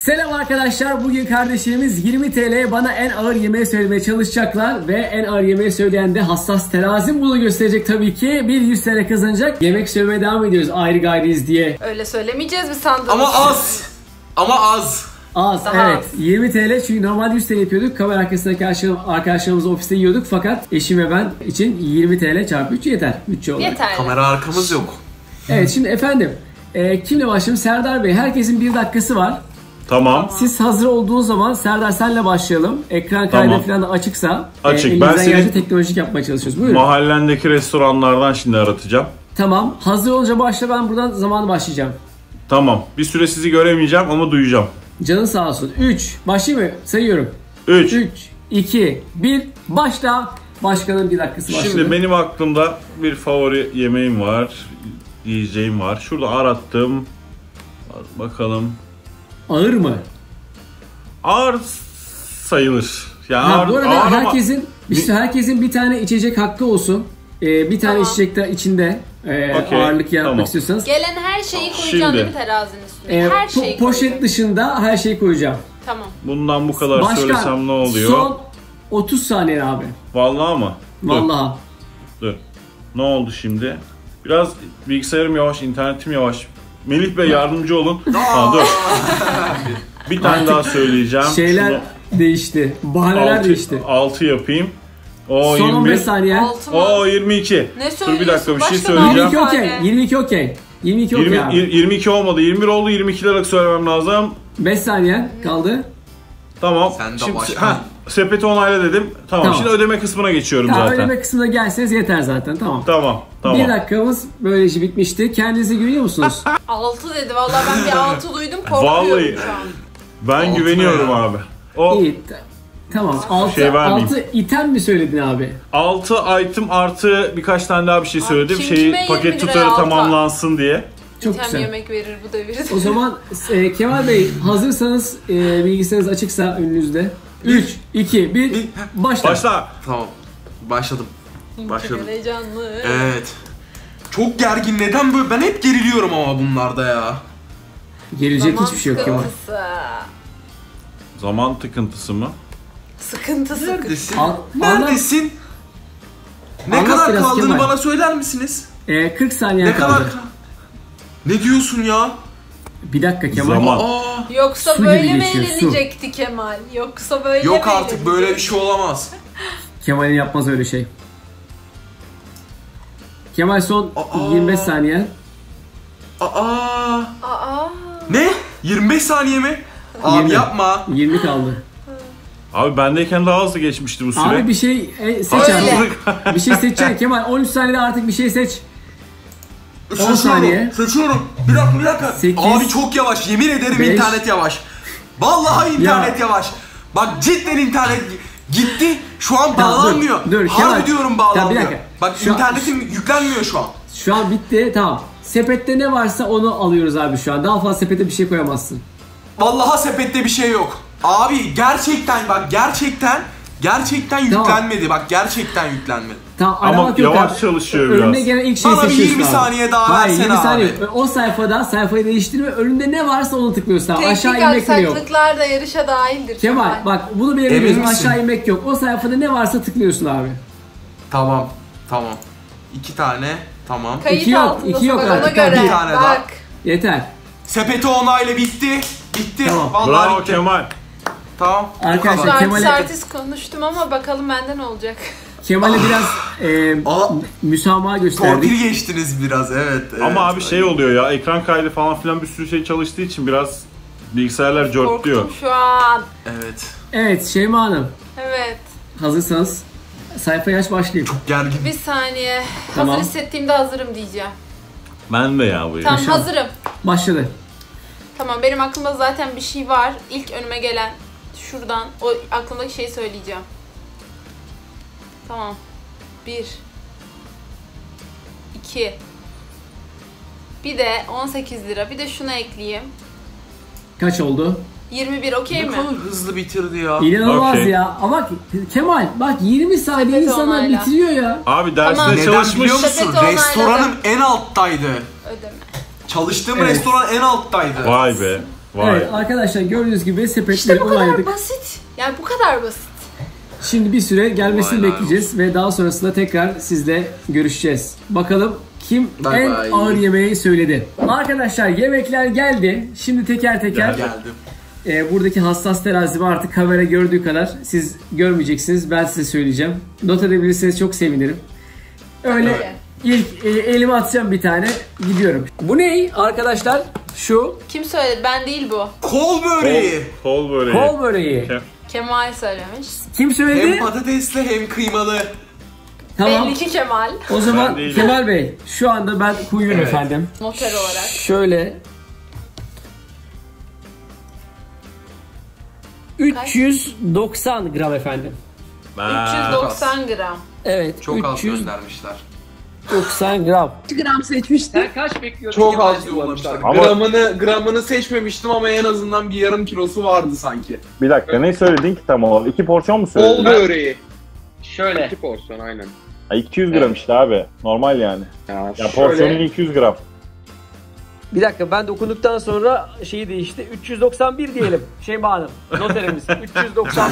Selam arkadaşlar. Bugün kardeşlerimiz 20 TL bana en ağır yemeği söylemeye çalışacaklar. Ve en ağır yemeği söyleyen de hassas terazim bunu gösterecek tabii ki. Bir 100 TL kazanacak. Yemek söylemeye devam ediyoruz ayrı gayrıyız diye. Öyle söylemeyeceğiz mi sandınız? Ama az. Ama az. Az Daha evet. az. 20 TL çünkü normalde 100 TL yapıyorduk. Kamera arkasındaki arkadaşlarımızla ofiste yiyorduk. Fakat eşim ve ben için 20 TL çarpı 3 yeter. Bütçe olarak. Yeterli. Kamera arkamız yok. Evet şimdi efendim. Kimle başlayalım? Serdar Bey. Herkesin bir dakikası var. Tamam. Siz hazır olduğunuz zaman Serdar senle başlayalım. Ekran kaydı Tamam. falan da açıksa. Açık. Ben Elimizden senin gelince teknolojik yapmaya çalışıyoruz. Buyurun. mahallendeki restoranlardan şimdi aratacağım. Tamam. Hazır olunca başla, ben buradan zamanı başlayacağım. Tamam. Bir süre sizi göremeyeceğim ama duyacağım. Canın sağ olsun. 3. Başlayayım mı? Sayıyorum. 3. 3, 2, 1. Başla. Başkanın bir dakikası başladı. Şimdi benim aklımda bir favori yemeğim var. Yiyeceğim var. Şurada arattım. Bakalım. Ağır mı? Ağır sayılır. Yani Ha, bu arada ağır ama- herkesin bir tane içecek hakkı olsun. Bir tane Tamam. içecek de içinde Okey, ağırlık yapmak tamam. istiyorsanız. Gelen her şeyi koyacaksın Şimdi. değil mi terazinin üstüne? Her şeyi Poşet koyacaksın. dışında her şeyi koyacağım. Tamam. Bundan bu kadar söylesem ne oluyor? Son 30 saniye abi. Vallahi mı? Vallahi. Dur. Ne oldu şimdi? Biraz bilgisayarım yavaş, internetim yavaş. Melih Bey yardımcı olun. Ha dur. Bir tane Artık daha söyleyeceğim. Şeyler değişti. Bahaneler değişti. 6 yapayım. O Son 15 21. saniye. Altı mı? O 22. Ne Dur bir dakika bir şey söylüyorsun? söyleyeceğim. 22 okey. Saniye. 22 okey. 22 okey abi. 22 olmadı. 21 oldu. 22 liralık söylemem lazım. 5 saniye kaldı. Tamam. Sen de Şimdi, başla. sepeti onayla dedim. Tamam. Tamam. Şimdi ödeme kısmına geçiyorum Tamam, zaten. ödeme kısmına gelseniz yeter zaten. Tamam. Tamam. Bir dakikamız böylece bitmişti. Kendinize güveniyor musunuz? 6 dedi. Vallahi ben bir 6 duydum, korkuyorum Vallahi. şu an. Ben Altı güveniyorum ya. abi. O İyi. Tamam. 6 Şey vermeyeyim. item mi söyledin abi? 6 item artı birkaç tane daha bir şey söyledim. kim Şeyi kime 20 paket liraya tutarı altı? tamamlansın diye. Çok Hem güzel. yemek verir bu devirde. O zaman Kemal Bey hazırsanız bilgisayarınız açıksa önünüzde. 3, 2, 1 başla. Başla. Tamam. Başladım. Başladım. Heyecanlı. Evet. Çok gergin. Neden böyle? Ben hep geriliyorum ama bunlarda ya. Gelecek Zaman hiçbir şey yok Kemal. sıkıntısı. Zaman tıkıntısı mı? Sıkıntı. Neredesin? Al- Neredesin? Ne Anlat kadar biraz kaldığını Kemal. bana söyler misiniz? 40 saniye Ne kaldı. kadar Ne diyorsun ya? Bir dakika Kemal. Zaman. Aa, Yoksa Su böyle gibi mi geçiyor, su. eğlenecekti Kemal? Yoksa böyle yok mi artık böyle bir şey olamaz. Kemal'in yapmaz öyle şey. Kemal son Aa. 25 saniye. Aa. Aa. Ne? 25 saniye mi? Abi 20. yapma. 20 kaldı. Abi bendeyken daha hızlı geçmişti bu süre. Abi bir şey seç Öyle. artık. Bir şey seçeceksin Kemal. 13 saniyede artık bir şey seç. 10 Seçiyorum, saniye. Seçiyorum. Bir dakika. 8. Abi çok yavaş. Yemin ederim 5. internet yavaş. Vallahi internet yavaş. Bak cidden internet gitti. Şu an Tamam, bağlanmıyor. dur, Harbi Kemal. diyorum Tamam, bağlanmıyor. bir dakika. Bak Şu an- internetim yüklenmiyor şu an. Şu an bitti. Tamam. Sepette ne varsa onu alıyoruz abi şu an. Daha fazla sepete bir şey koyamazsın. Vallahi sepette bir şey yok. Abi gerçekten bak gerçekten Tamam. yüklenmedi. Bak gerçekten yüklenmedi. Tamam, Ama aramak yok yavaş abi. çalışıyor Önüne biraz. gelen ilk şeyi Bana bir seçiyorsun 20 abi. saniye daha Hayır, versene 20 saniye. abi. O sayfayı değiştirme. Önünde ne varsa onu tıklıyorsun abi. Aşağı Teknik inmek bile yok. aksaklıklar da yarışa dahildir. Kemal bak bunu bile Emin biliyorsun. misin? Aşağı inmek yok. O sayfada ne varsa tıklıyorsun abi. Tamam. 2 tane. Tamam. Kayıt İki yok, altındasın iki yok bak, artık. ona göre. Bir tane Bak. daha. Yeter. Sepeti onayla bitti. Bitti. Tamam. Vallahi Bravo bitti. Kemal. Tamam. bu Arkadaşlar, kadar. Kemal'e- Artist konuştum ama bakalım benden ne olacak. Kemal'e biraz Aa. müsamaha Torpil gösterdik. geçtiniz biraz evet. Ama abi şey oluyor ya, ekran kaydı falan filan bir sürü şey çalıştığı için biraz bilgisayarlar cortluyor. Korktum şu an. Evet. Evet Şeyma Hanım. Evet. Hazırsanız sayfayı aç başlayayım. Çok gergin. Bir saniye. Tamam. Hazır hissettiğimde hazırım diyeceğim. Ben de ya bu Tamam Yaşa. hazırım. Başladı. Tamam benim aklımda zaten bir şey var. İlk önüme gelen şuradan o aklımdaki şeyi söyleyeceğim. Tamam. 1 2 Bir de 18 lira. Bir de şuna ekleyeyim. Kaç oldu? 21 okey Ne mi? kadar hızlı bitirdi ya. İnanılmaz Okey. ya. Ama Kemal bak 20 saniye Sepet insana onayla. bitiriyor ya. Abi dersinde Tamam. Neden çalışmış. biliyor musun? Sepeti onayladım. Restoranım en alttaydı. Ödeme. Çalıştığım Evet. restoran en alttaydı. Vay be. Vay. Evet arkadaşlar gördüğünüz gibi sepetleri İşte bu kadar onayladık. basit. Yani bu kadar basit. Şimdi bir süre gelmesini Vay bekleyeceğiz ve daha sonrasında tekrar sizle görüşeceğiz. Bakalım kim Bye en bye. ağır yemeği söyledi. Arkadaşlar yemekler geldi. Şimdi teker teker Geldim. buradaki hassas terazimi artık kamera gördüğü kadar siz görmeyeceksiniz. Ben size söyleyeceğim. Not edebilirseniz çok sevinirim. Öyle Tabii. ilk elime atacağım bir tane gidiyorum. Bu ne arkadaşlar? Şu Kim söyledi? Ben değil bu. Kol böreği. Kol böreği. kol böreği. Kemal söylemiş. Kim söyledi? Hem patatesli hem kıymalı. Tamam. Belli ki Kemal. O zaman Ben değilim. Kemal Bey şu anda ben koyuyorum Evet. efendim. Noter olarak. Şöyle 390 gram efendim. 390 gram. Evet. Çok az 390 göndermişler. gram. gram seçmiştim. Sen kaç bekliyordun? Çok Kemal? az yollamışlar. Ama- Gramını seçmemiştim ama en azından bir yarım kilosu vardı sanki. Bir dakika ne söyledin ki tam olarak? 2 porsiyon mu söyledin? Kol böreği. Şöyle. 2 porsiyon aynen. Ha, 200 gram işte abi. Normal yani. Ya porsiyonu şöyle 200 gram. Bir dakika ben dokunduktan sonra şeyi değişti. 391 diyelim. Şeyma Hanım. Noterimiz. 391.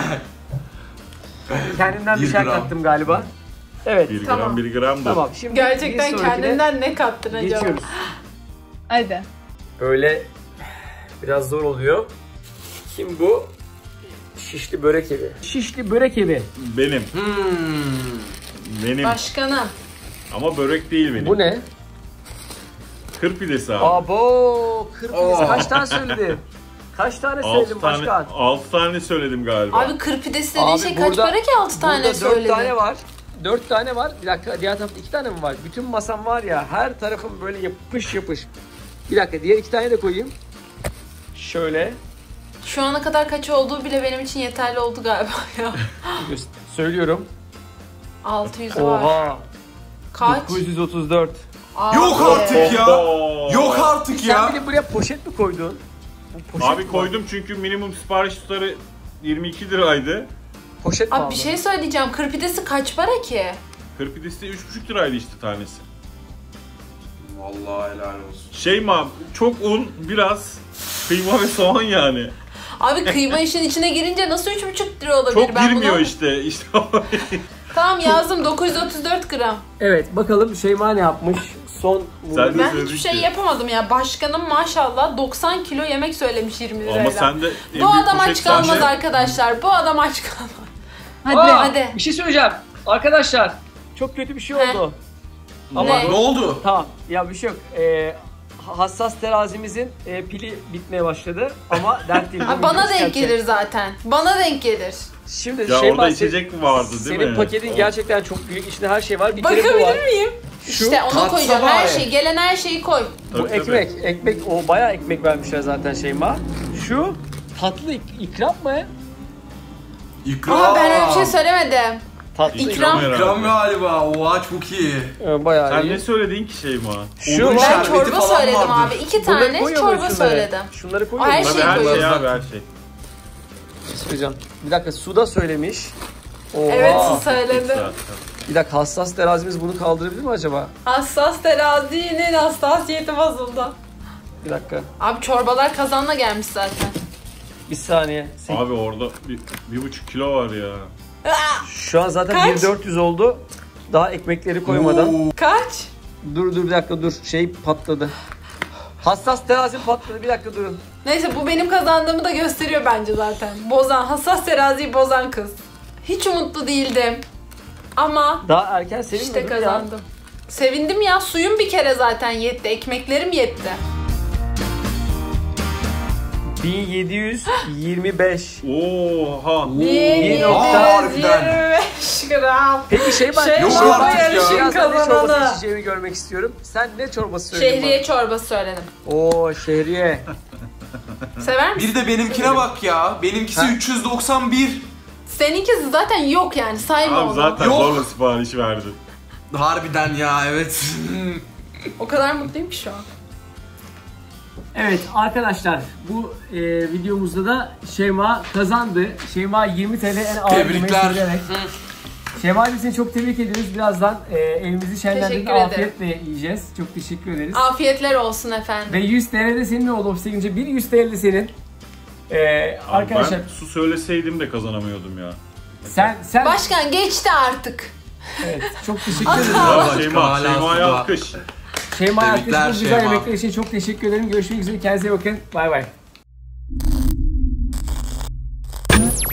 Kendimden bir 1 şey gram. kattım galiba. Evet. 1 Tamam. gram 1 gram da. Tamam. Şimdi Gerçekten bir sonrakine kendinden ne kattın acaba? geçiyoruz. Hadi. Böyle biraz zor oluyor. Kim bu? Şişli börek evi. Şişli börek evi. Benim. Benim. Başkanım. Ama börek değil benim. Bu ne? Kır pidesi abi. Abo, kırpidesi. Oh. Kaç tane söyledin? Kaç tane 6 söyledim tane, başkan? 6 tane söyledim galiba. Abi kır pidesi dediğin Abi şey burada- kaç para ki 6 tane Burada 4 söyledin? tane var. 4 tane var. Bir dakika diğer tarafta 2 tane mi var? Bütün masam var ya her tarafım böyle yapış yapış. Bir dakika diğer 2 tane de koyayım. Şöyle Şu ana kadar kaç olduğu bile benim için yeterli oldu galiba ya. söylüyorum. 600 var. Oha. Kaç? 934. Abi. Yok artık ya. Oo. Yok artık Sen ya. bir de buraya poşet mi koydun? Bu poşet Abi mi? koydum çünkü minimum sipariş tutarı 22 liraydı. Poşet mi Abi aldın? bir şey söyleyeceğim. Kır pidesi kaç para ki? Kır pidesi de 3,5 liraydı işte tanesi. Vallahi helal olsun. Şeyma çok un, biraz kıyma ve soğan yani. Abi kıyma işin içine girince nasıl 3,5 lira olabilir? Çok Ben girmiyor bunu... işte. Tamam yazdım 934 gram. Evet bakalım Şeyma ne yapmış? Son Sen de Ben söyledin hiçbir şey ki. yapamadım ya. Başkanım maşallah 90 kilo yemek söylemiş 20 lirayla. Ama sen de Bu adam aç poşet kalmaz sende. arkadaşlar. Bu adam aç kalmaz. Hadi Aa, hadi. Bir şey söyleyeceğim. Arkadaşlar çok kötü bir şey He. oldu. Ama Ne oldu? Tamam ya bir şey yok. Hassas terazimizin pili bitmeye başladı ama dert değil. Ha, bana denk gelir zaten. Bana denk gelir. Şimdi Ya şey orada içecek mi vardı değil senin mi? paketin gerçekten çok büyük. İçinde her şey var. Bir kere bu var. Bakabilir miyim? Şu İşte onu katsa koyacağım. var Her ya. şeyi, gelen her şeyi koy. bu Tabii, ekmek. Ekmek o bayağı ekmek vermişler zaten Şeyma. Şu tatlı ikram mı? İkram. Ama ben öyle bir şey söylemedim. Tatlı İkram. herhalde. İkram galiba. Oha çok iyi. Bayağı Sen iyi. ne söyledin ki Şeyma? Şu Odun var. Ben şerbeti çorba falan söyledim vardır. abi. 2 Bunları tane koyuyor muyum çorba şunları? söyledim. Şunları O koyuyor her muyum? şeyi Tabii her şey koyuyoruz. abi her şey. Sıkacağım. Bir dakika suda söylemiş. Oha. Evet söyledim. Bir dakika hassas terazimiz bunu kaldırabilir mi acaba? Hassas terazinin hassasiyeti bozuldu. Bir dakika. Abi çorbalar kazanla gelmiş zaten. Bir saniye. Abi orada 1,5 kilo var ya. Şu an zaten Kaç? 1400 oldu. Daha ekmekleri koymadan. Kaç? Dur bir dakika dur. Şey patladı. Hassas terazim patladı. Bir dakika durun. Neyse bu benim kazandığımı da gösteriyor bence zaten. Bozan, hassas teraziyi bozan kız. Hiç umutlu değildim. Ama Daha erken sevinmedin işte ya. kazandım. Sevindim ya, suyum bir kere zaten yetti. Ekmeklerim yetti. 1725. Oha. 1725 gram. Peki şey ben Şey, Yok çorba artık ya. yarışın birazdan ne çorbası kazananı. içeceğimi görmek istiyorum. Sen ne çorbası söyledin Şehriye çorbası söyledim. bana? Oo şehriye. Sever misin? Bir de benimkine bak ya. Benimkisi Ha? 391. Seninkisi zaten yok yani, sayma Abi onu. zaten Yok. zorla sipariş verdi. Harbiden ya evet. O kadar mutluyum ki şu an. Evet arkadaşlar bu videomuzda da Şeyma kazandı. Şeyma 20 TL en ağır yemeği Tebrikler. söyleyerek Şevval'cim seni çok tebrik ediyoruz. Birazdan evimizi şenlendirdik. Teşekkür Afiyetle yiyeceğiz. Çok teşekkür ederiz. Afiyetler olsun efendim. Ve 100 TL de senin oldu Obstacle. Bir 100 TL de senin. Arkadaşlar Ben su söyleseydim de kazanamıyordum ya. sen Başkan geçti artık. evet, çok teşekkür ederim. Bravo Şeyma. hala Şeyma'ya suda. alkış. Şeyma Tebrikler arkadaşım bu güzel Şeyma. yemekler için çok teşekkür ederim. Görüşmek üzere. Kendinize iyi bakın. Bay bay.